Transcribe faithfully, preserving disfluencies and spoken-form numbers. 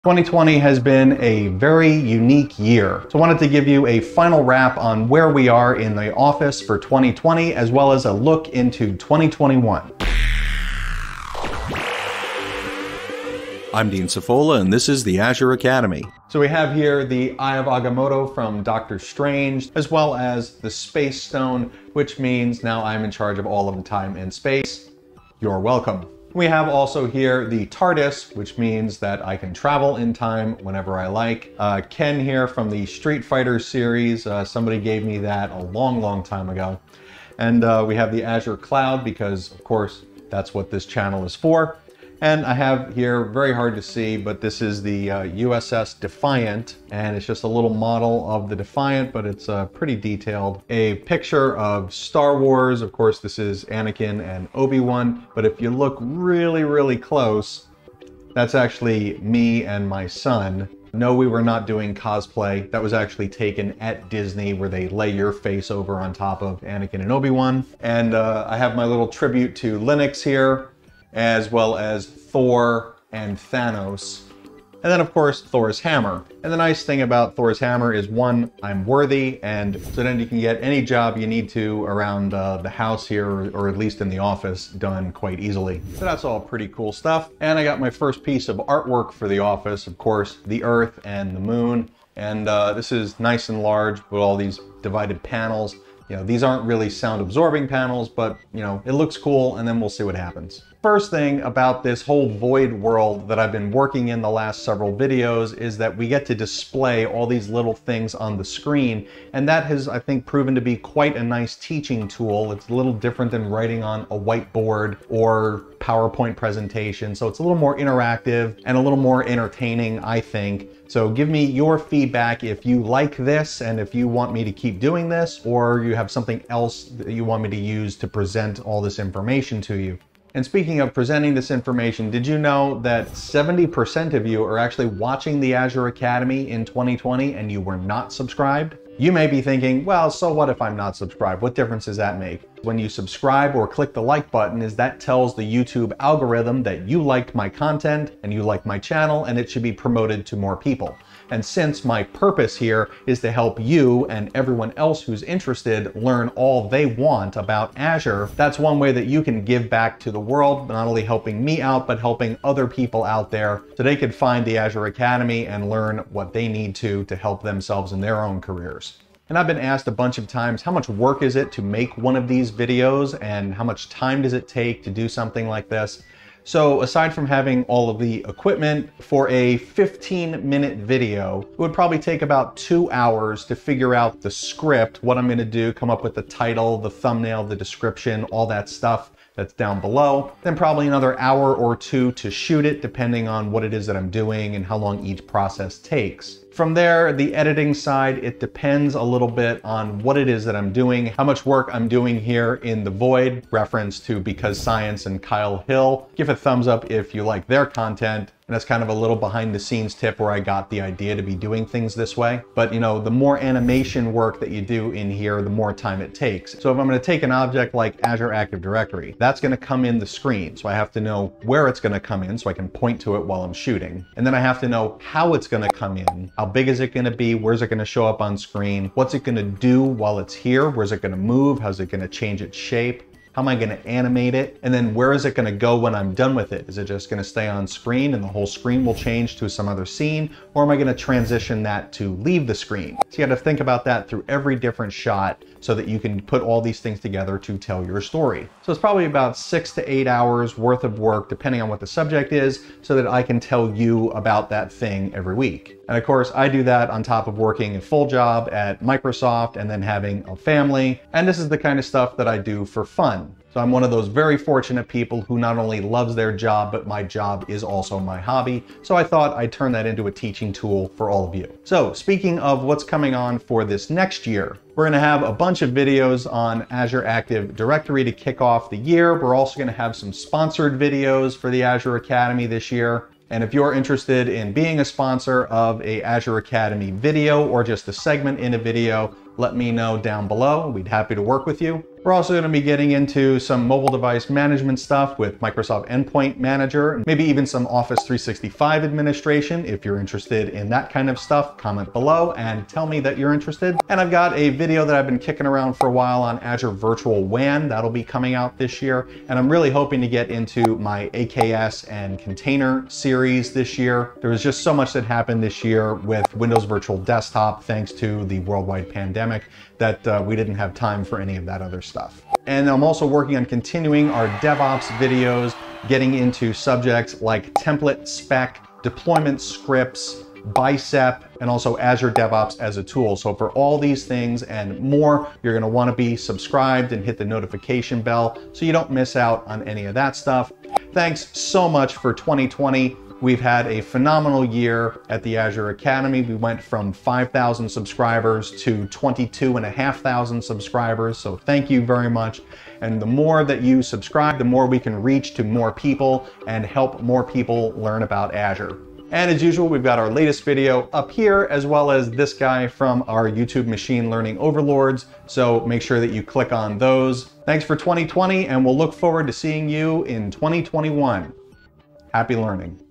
twenty twenty has been a very unique year. So I wanted to give you a final wrap on where we are in the office for twenty twenty, as well as a look into twenty twenty-one. I'm Dean Safola, and this is the Azure Academy. So we have here the Eye of Agamotto from Doctor Strange, as well as the Space Stone, which means now I'm in charge of all of the time and space. You're welcome. We have also here the TARDIS, which means that I can travel in time whenever I like. Uh, Ken here from the Street Fighter series, uh, somebody gave me that a long, long time ago. And uh, we have the Azure Cloud because, of course, that's what this channel is for. And I have here, very hard to see, but this is the uh, U S S Defiant, and it's just a little model of the Defiant, but it's uh, pretty detailed. A picture of Star Wars. Of course, this is Anakin and Obi-Wan, but if you look really, really close, that's actually me and my son. No, we were not doing cosplay. That was actually taken at Disney, where they lay your face over on top of Anakin and Obi-Wan. And uh, I have my little tribute to Linux here, as well as Thor and Thanos. And then of course, Thor's hammer. And the nice thing about Thor's hammer is, one, I'm worthy, and so then you can get any job you need to around uh, the house here, or, or at least in the office, done quite easily. So that's all pretty cool stuff. And I got my first piece of artwork for the office, of course, the Earth and the Moon. And uh, this is nice and large with all these divided panels. You know, these aren't really sound absorbing panels, but you know, it looks cool, and then we'll see what happens. First thing about this whole void world that I've been working in the last several videos is that we get to display all these little things on the screen, and that has, I think, proven to be quite a nice teaching tool. It's a little different than writing on a whiteboard or PowerPoint presentation, so it's a little more interactive and a little more entertaining, I think. So give me your feedback if you like this and if you want me to keep doing this, or you have something else that you want me to use to present all this information to you. And speaking of presenting this information, did you know that seventy percent of you are actually watching the Azure Academy in twenty twenty and you were not subscribed? You may be thinking, well, so what if I'm not subscribed? What difference does that make? When you subscribe or click the like button, is that tells the YouTube algorithm that you liked my content and you like my channel, and it should be promoted to more people. And since my purpose here is to help you and everyone else who's interested learn all they want about Azure, that's one way that you can give back to the world, not only helping me out, but helping other people out there so they could find the Azure Academy and learn what they need to to help themselves in their own careers. And I've been asked a bunch of times, how much work is it to make one of these videos, and how much time does it take to do something like this? So aside from having all of the equipment, for a fifteen minute video, it would probably take about two hours to figure out the script, what I'm gonna do, come up with the title, the thumbnail, the description, all that stuff that's down below. Then probably another hour or two to shoot it, depending on what it is that I'm doing and how long each process takes. From there, the editing side, it depends a little bit on what it is that I'm doing, how much work I'm doing here in the void, reference to Because Science and Kyle Hill. Give a thumbs up if you like their content. And that's kind of a little behind the scenes tip where I got the idea to be doing things this way. But you know, the more animation work that you do in here, the more time it takes. So if I'm going to take an object like Azure Active Directory, that's going to come in the screen. So I have to know where it's going to come in so I can point to it while I'm shooting. And then I have to know how it's going to come in. How big is it going to be? Where's it going to show up on screen? What's it going to do while it's here? Where's it going to move? How's it going to change its shape? How am I going to animate it? And then where is it going to go when I'm done with it? Is it just going to stay on screen and the whole screen will change to some other scene? Or am I going to transition that to leave the screen? So you got to think about that through every different shot so that you can put all these things together to tell your story. So it's probably about six to eight hours worth of work, depending on what the subject is, so that I can tell you about that thing every week. And of course, I do that on top of working a full job at Microsoft and then having a family. And this is the kind of stuff that I do for fun. So I'm one of those very fortunate people who not only loves their job, but my job is also my hobby. So I thought I'd turn that into a teaching tool for all of you. So speaking of what's coming on for this next year, we're going to have a bunch of videos on Azure Active Directory to kick off the year. We're also going to have some sponsored videos for the Azure Academy this year. And if you're interested in being a sponsor of a Azure Academy video or just a segment in a video, let me know down below. We'd be happy to work with you. We're also going to be getting into some mobile device management stuff with Microsoft Endpoint Manager, and maybe even some Office three sixty-five administration. If you're interested in that kind of stuff, comment below and tell me that you're interested. And I've got a video that I've been kicking around for a while on Azure Virtual W A N. That'll be coming out this year. And I'm really hoping to get into my A K S and container series this year. There was just so much that happened this year with Windows Virtual Desktop, thanks to the worldwide pandemic, that uh, we didn't have time for any of that other stuff. And I'm also working on continuing our DevOps videos, getting into subjects like template spec, deployment scripts, Bicep, and also Azure DevOps as a tool. So for all these things and more, you're going to want to be subscribed and hit the notification bell so you don't miss out on any of that stuff. Thanks so much for twenty twenty. We've had a phenomenal year at the Azure Academy. We went from five thousand subscribers to twenty-two and a half thousand subscribers. So thank you very much. And the more that you subscribe, the more we can reach to more people and help more people learn about Azure. And as usual, we've got our latest video up here, as well as this guy from our YouTube Machine Learning Overlords. So make sure that you click on those. Thanks for twenty twenty, and we'll look forward to seeing you in twenty twenty-one. Happy learning.